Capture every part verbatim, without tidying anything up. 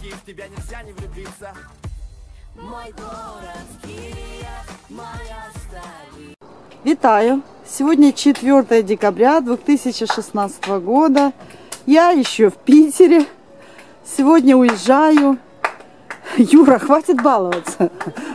и в тебя нельзя не влюбиться. Мой город Киев, моя столица. Витаю! Сегодня четвёртое декабря две тысячи шестнадцатого года. Я еще в Питере. Сегодня уезжаю. Юра, хватит баловаться.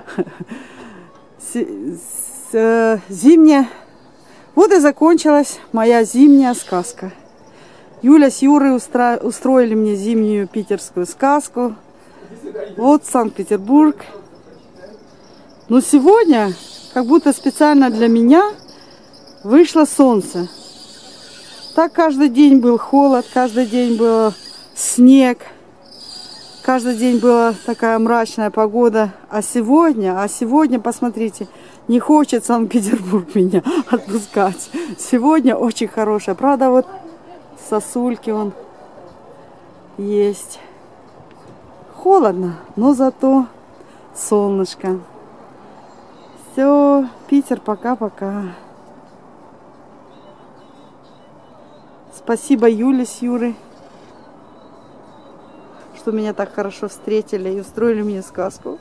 Зимняя. Вот и закончилась моя зимняя сказка. Юля с Юрой устро... устроили мне зимнюю питерскую сказку. Вот Санкт-Петербург. Но сегодня, как будто специально для меня, вышло солнце. Так каждый день был холод, каждый день был снег, каждый день была такая мрачная погода. А сегодня, а сегодня, посмотрите, не хочет Санкт-Петербург меня отпускать. Сегодня очень хорошая. Правда, вот сосульки вон есть. Холодно, но зато солнышко. Все, Питер, пока-пока. Спасибо Юле с Юрой, что меня так хорошо встретили и устроили мне сказку.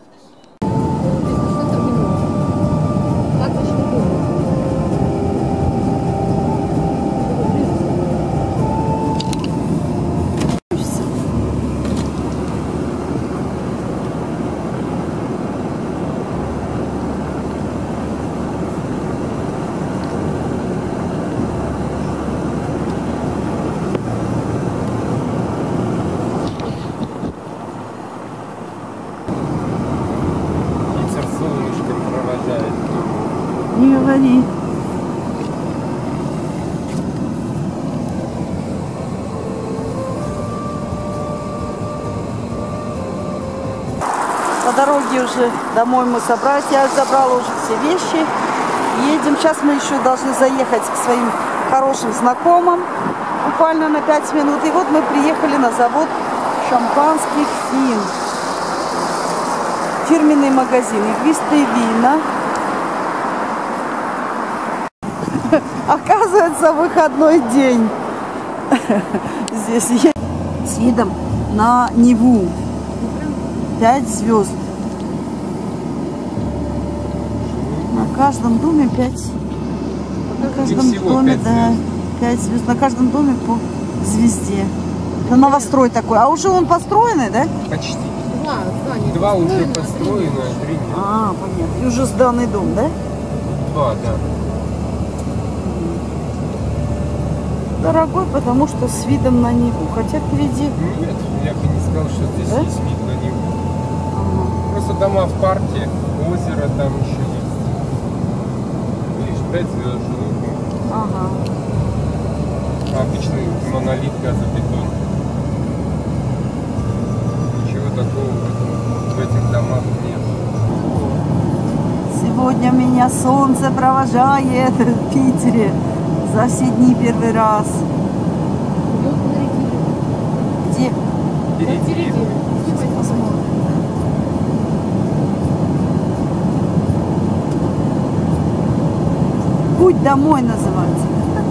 Не говори. По дороге уже домой мы собрались. Я забрала уже все вещи. Едем. Сейчас мы еще должны заехать к своим хорошим знакомым. Буквально на пять минут. И вот мы приехали на завод шампанских Фин. Фирменный магазин. Игристые вина. Оказывается, выходной день. Здесь есть с видом на Неву. Пять звезд. На каждом доме пять. На каждом доме, да, пять звезд. На каждом доме по звезде. Это новострой такой. А уже он построенный, да? Почти. Два, два, Два уже построены, а три нет. А, понятно. И уже сданный дом, да? Два, да. Дорогой, потому что с видом на Неву. Хотя впереди... Нет, я бы не сказал, что здесь да? есть вид на Неву. Ага. Просто дома в парке, озеро там еще есть. Видишь, пять звезд. Ага. Обычный монолит газобетон. Ничего такого в этих домах нет. Сегодня меня солнце провожает в Питере. За все дни первый раз. Где? Впереди. Посмотрим. Путь домой называется.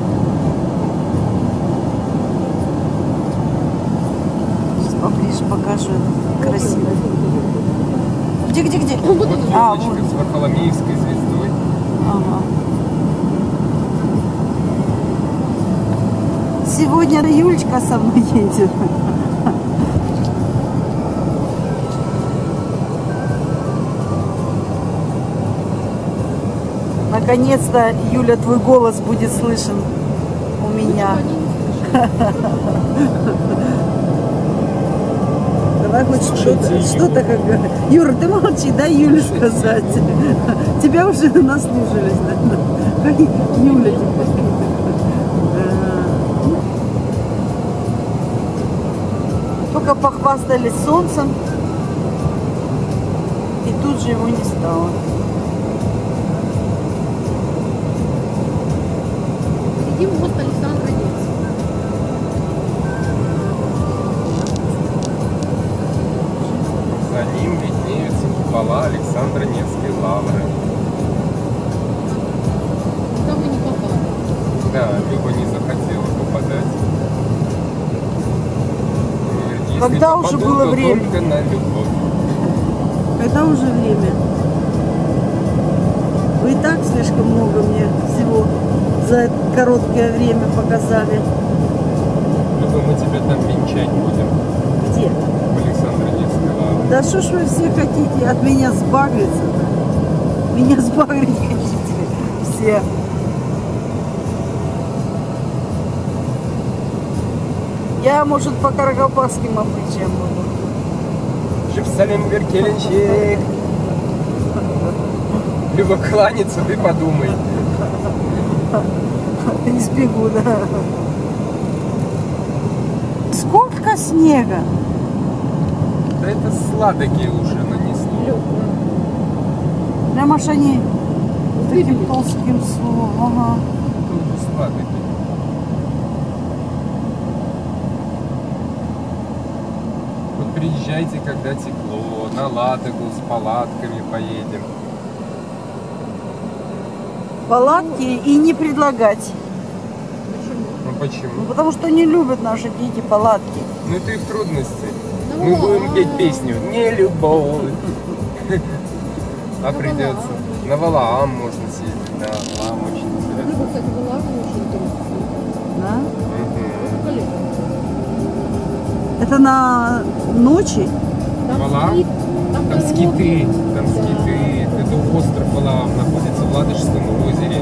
Сейчас поближе покажу. Это красиво. Где, где, где? Вот А, звездочка вот. с Варфоломеевской звездой. Ага. Сегодня Юлечка со мной едет. Наконец-то, Юля, твой голос будет слышен у меня. Давай хоть что-то, что-то как... Юра, ты молчи, дай Юле сказать. Тебя уже наслушались, да? Юля теперь. Только похвастались солнцем, и тут же его не стало. Сидим в мост Александра Невского. За ним виднеются купола Александра Невской лавры. Куда мы не попали. Да, Люба не захотела попадать. Если Когда попаду, уже было то время? только на любовь. Это уже время. Вы и так слишком много мне всего за это короткое время показали. Либо мы тебя там венчать будем. Где? В Александре Невской лавре. Да что ж вы все хотите от меня сбагриться-то? Меня сбагрить хотите все. Я, может, по каракалпакским обычаям буду. Жив-салем, Веркеленщик. Либо кланяться, ты подумай. Не сбегу, да. Сколько снега? Да это сладкие уже нанесло. Прямо аж они таким толстым словом. Ага. Это уже сладкие. Вот приезжайте, когда тепло, на Ладогу с палатками поедем. Палатки и не предлагать. Ну почему? Ну, потому что не любят наши дети палатки. Ну это их трудности. Ну, Мы ладно. будем петь песню «Не любовь». А придется. На Валаам можно съездить. Да, Валаам очень интересно. Рыба, кстати, была очень интересная. Да? Мгм. Коллега. Это на ночи? Там Валаам? скит, Там дорога. скиты, там Да. скиты. Это остров Валаам находится в Ладожском озере.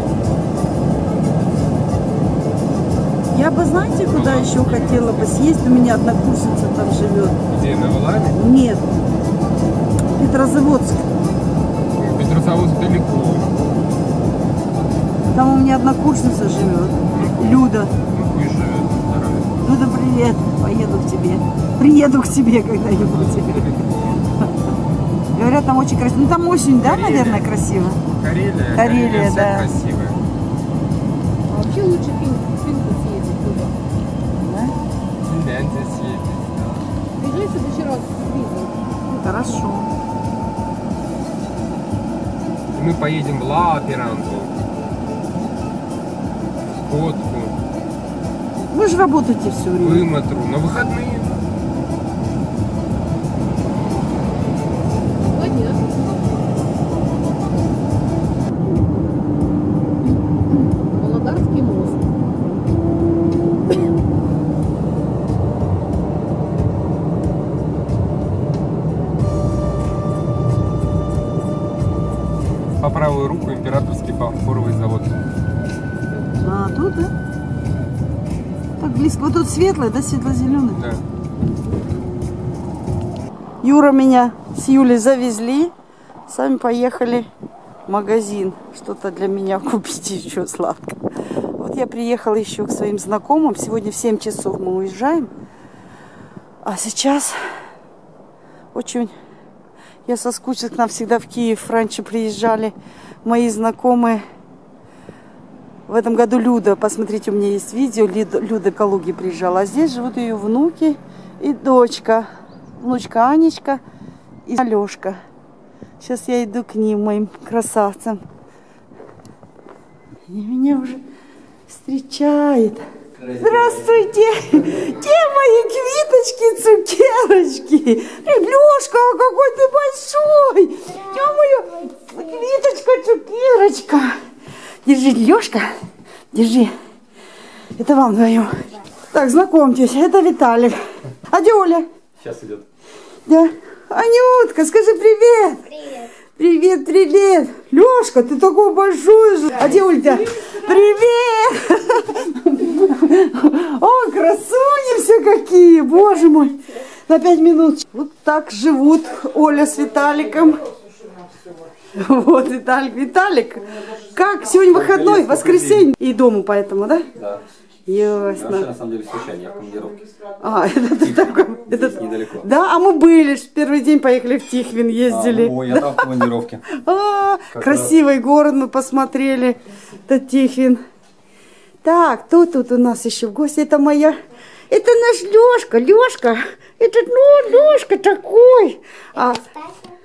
Я бы, знаете, куда еще хотела бы съесть? У меня однокурсница там живет. Где, на Валааме? Нет. Петрозаводск. Ну, Петрозаводск далеко. Там у меня однокурсница живет. Люда. Ну, пусть живет. Здоровье. Люда, привет. Поеду к тебе. Приеду к тебе когда-нибудь. Говорят, там очень красиво. Ну, там осень, да, Карелия. наверное, красиво? Карелия. Карелия, вся да. красивая. А вообще лучше Фин- Финку съездить туда. Да? Финляндия съездить. Да. Приезжай в следующий раз с визой. Хорошо. Мы поедем в Лааперанту. В Котку. Вы же работаете все время. В Иматру. На выходные. Два дня. Володарский мост. По правую руку императорский фарфоровый завод. А, тут, да? Так близко. Вот тут светлое, да, светло-зеленый? Да. Юра меня с Юлей завезли. Сами поехали в магазин. Что-то для меня купить еще сладкое. Вот я приехала еще к своим знакомым. Сегодня в семь часов мы уезжаем. А сейчас очень... Я соскучилась, к нам всегда в Киев раньше приезжали мои знакомые. В этом году Люда, посмотрите, у меня есть видео, Люда, Люда в Калуге приезжала. А здесь живут ее внуки и дочка. Внучка Анечка и Алешка. Сейчас я иду к ним, моим красавцам. И меня уже встречает. Здравствуйте! Где мои квиточки, цукерочки? Лешка, какой ты большой! Где моя квиточка, цукерочка? Держи, Лешка, держи. Это вам вдвоем. Так, знакомьтесь, это Виталик. А где Оля? Сейчас идет. Да. Анютка, скажи привет. Привет. Привет, привет. Лешка, ты такой большой же. А где Ольга? Привет. О, красуни все какие, боже мой. На пять минут. Вот так живут Оля с Виталиком. Вот, Виталик, Виталик. Как? Сегодня выходной, воскресенье. И дома поэтому, да? Да. Ясно. Вообще, на самом деле, случайно, я в командировке. А, это ты такой. Это... Здесь недалеко. Да, а мы были. Первый день поехали в Тихвин, ездили. А, ну, я там в командировке. А, Как красивый город мы посмотрели. Это Тихвин. Так, кто тут у нас еще в гости? Это моя... Это наш Лешка. Лешка. Это, ну, Лешка такой. А,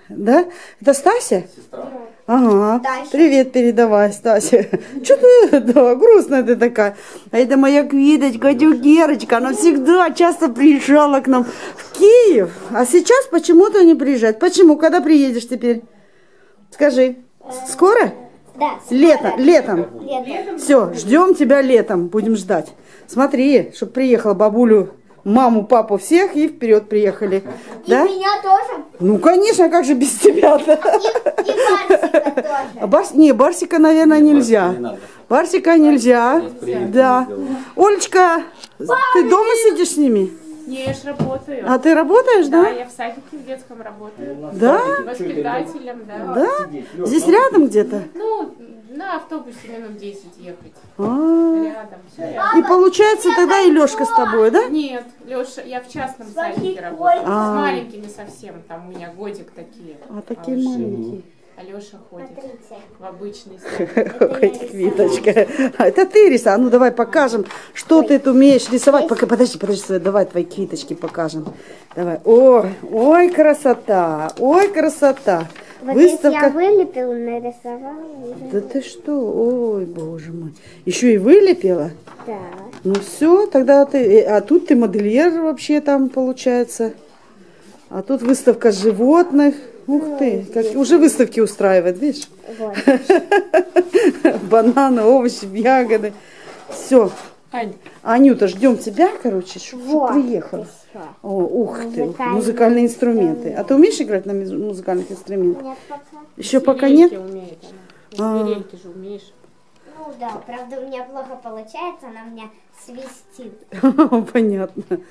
Да? Это Стася? Сестра. Ага. Стася. Привет передавай, Стася. Что ты, да, грустная ты такая. А это моя Квиточка, Герочка. Она всегда часто приезжала к нам в Киев. А сейчас почему-то не приезжает. Почему? Когда приедешь теперь? Скажи. Скоро? Да. Лето, летом. Летом. Все, ждем тебя летом. Будем ждать. Смотри, чтобы приехала бабулю, маму, папу, всех и вперед приехали. И Да? меня тоже. Ну, конечно, как же без тебя-то? И, и Барсика тоже. А Барс... Не, Барсика, наверное, нельзя. Не надо. Барсика нельзя. Приедет, Да. не сделаю. Олечка, ты дома сидишь с ними? Не, я ж работаю. А ты работаешь, Да, да? я в садике в детском работаю. Да? Воспитателем, да. Да? Здесь рядом где-то? Ну, на автобусе минут десять ехать. А. Рядом, все рядом. И получается тогда и Лешка с тобой, да? Нет, Леша, я в частном садике работаю. А. С маленькими совсем, там у меня годик такие. А такие уже. маленькие. А Леша ходит Смотрите. в обычный садик. Хоть Квиточка. А это ты рисовала. А ну давай покажем, что ты тут умеешь рисовать. Пока, подожди, подожди, давай твои квиточки покажем. Давай. Ой, ой, красота, ой, красота. Вот здесь я Выставка. вылепила, нарисовала. и- Да ты что? Ой, боже мой. Еще и вылепила? Да. Ну все, тогда ты... А тут ты модельер вообще там получается. А тут выставка животных. Ух ты, как уже выставки устраивает, видишь? Вот. Бананы, овощи, ягоды. Все. Ань, Анюта, ждем тебя, короче, чтобы Вот. приехала. Всё. О, ух ты, Музыкальные музыкальные инструменты. А ты умеешь играть на муз- музыкальных инструментах? Нет, пока. Еще пока нет? свирельки умеет она. А. Свирельки же умеешь. Ну да, правда у меня плохо получается, она у меня свистит. Понятно.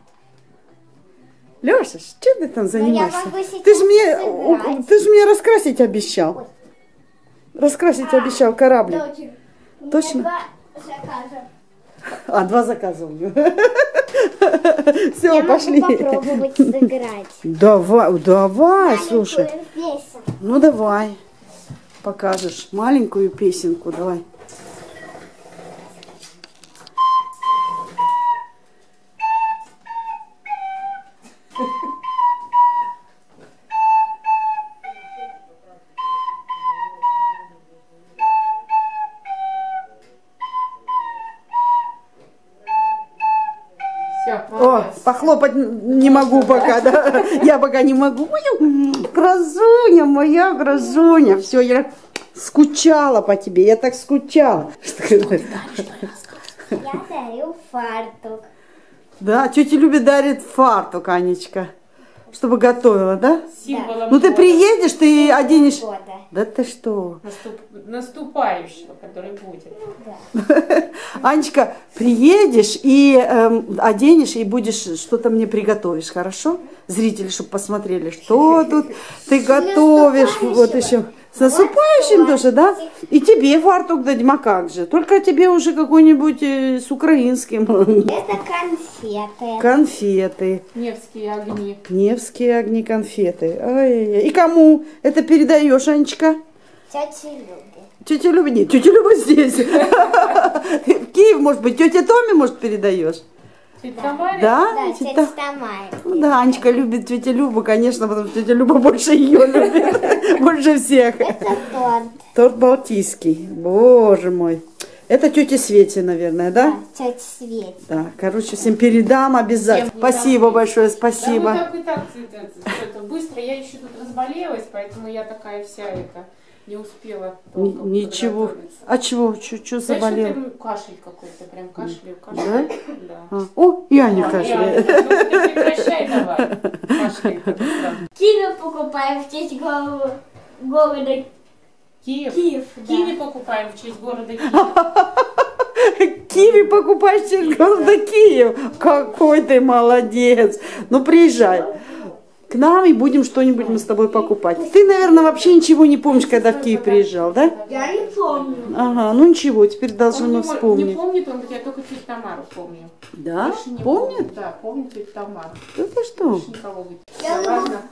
Леша, чем ты там занимаешься? могу сейчас Ты же мне, сыграть. ты же мне раскрасить обещал. Раскрасить обещал кораблик. Дочек, у меня Точно? два заказа. А, два заказа у него. Все, Я пошли. могу попробовать сыграть. Давай, давай, слушай. Маленькую песенку. Ну давай. Покажешь маленькую песенку, давай. Все, О, похлопать не могу пока, да? Я пока не могу. Ой, грозуня, моя грозуня. Все, я скучала по тебе, я так скучала. Я дарю фартук. Да, тетя любит дарит фартук, Анечка. Чтобы готовила, да? символом Ну ты года. приедешь, ты оденешь... Года. Да ты что? Наступ- наступающего, который будет. Анечка, приедешь и эм, оденешь, и будешь, что-то мне приготовишь, хорошо? Зрители, чтобы посмотрели, что тут ты готовишь. Вот еще. С наступающим тоже, да? И тебе фартук дадим, а как же? Только тебе уже какой-нибудь э, с украинским. Это конфеты. Конфеты. Невские огни. Невские огни, конфеты. Ай-яй-яй. И кому это передаешь, Анечка? Тетя Люби. Тетя Люба, нет, тетя Люба здесь. В Киев, может быть, тетя Томе, может, передаешь? Тетя Тамаре? Да? Да, Тетя- тетя Тамара. Ну да, Анечка любит тетя Любу, конечно, потому что тетя Люба больше ее любит. Больше всех. Это торт. Торт балтийский. Боже мой. Это тетя Свете, наверное, да? Тетя Свет. Да. Короче, всем передам обязательно. Всем Спасибо передам. большое, Да, спасибо. ну так и так это, что-то быстро. Я еще тут разболелась, поэтому я такая вся это не успела. Н- толком Ничего. подготовиться. А чего? Что Да, заболел? что-то, ну, кашель какой-то, прям кашляю, кашляю. Да? А, О, и Аня А, кашляет. я- ну, ты прекращай давай. Кашляй. Да. Киви покупаем в честь го- города Киев. Киев. да. Киви покупаем в честь города Киев. Киви покупаешь через города Киев. Какой ты молодец. Ну, приезжай к нам и будем что-нибудь мы с тобой покупать. Ты, наверное, вообще ничего не помнишь, когда в Киев приезжал, да? Я не помню. Ага, ну ничего, теперь должны Он мы не, мо- не вспомнить. помнит, он я только тетю Тамару помню. Да? Больше не Помнит? помню. Да, помню тетю Тамару. Да ты что? Больше никого быть. Я Ладно. у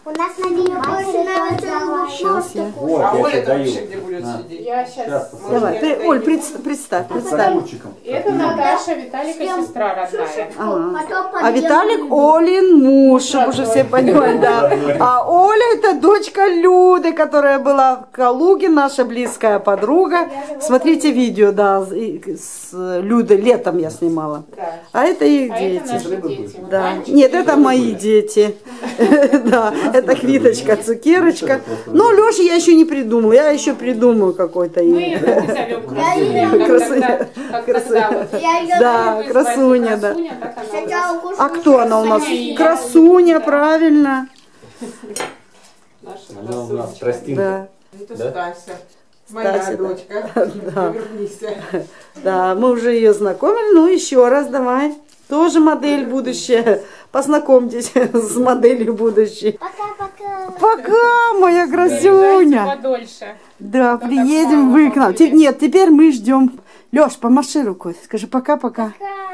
У нас на день Сейчас я. Вот, А я Оля тебе там даю. вообще где будет На. сидеть? Я сейчас. Сейчас, Давай, ты, Оль, пред- представь, представь. Лучиком. Это Наташа, Виталика, сестра родная. Ага. А Виталик Олин муж, чтобы уже все понимали, да. А Оля это дочка Люды, которая была в Калуге, наша близкая подруга. Смотрите видео, да, и с Людой летом я снимала. Да. А это их А это дети. наши дети. Вот Да. мальчик Нет, и это Люда. мои дети. Да, это Квиточка, Цукерочка. Но Леша я еще не придумала, я еще придумаю какой-то Мы имя. это зовем красуня. Как Красуня. тогда, как тогда вот. Да, Вы красуня, да. звали красуня, так она у нас. А кто она у нас? Красуня. Красуня, Да. правильно. Наша Она у нас красунечка. тростинка. Да, Это Да? Стася, моя Стася, да. дочка. Да. Вернись. да, мы уже ее знакомили. Ну, еще раз давай. Тоже модель будущая. Познакомьтесь с моделью будущей. Пока-пока. Пока, моя Приезжайте грозюня. подольше. Да, так приедем, мало вы к нам. побудете. Те- Нет, теперь мы ждем. Леш, помаши рукой. Скажи пока-пока.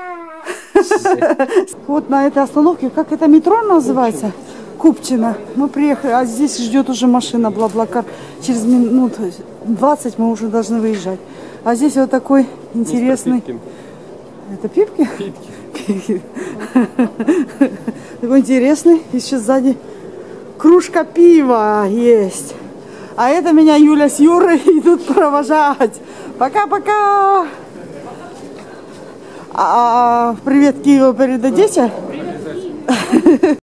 Вот на этой остановке, как это метро называется? Купчино. Мы приехали, а здесь ждет уже машина Блаблакар. Через минут двадцать мы уже должны выезжать. А здесь вот такой интересный... Это Пипки? Пипки. Такой интересный. Еще сзади кружка пива есть. А это меня Юля с Юрой идут провожать. Пока-пока. А, привет Киеву передадите?